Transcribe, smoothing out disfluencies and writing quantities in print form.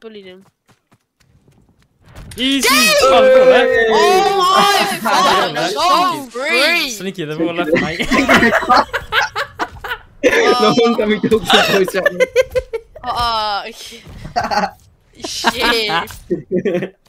bullied him. Easy! Oh, Oh my god! So free! Sneaky, the ball left, mate. Noong kami joke sa pusa. Shit.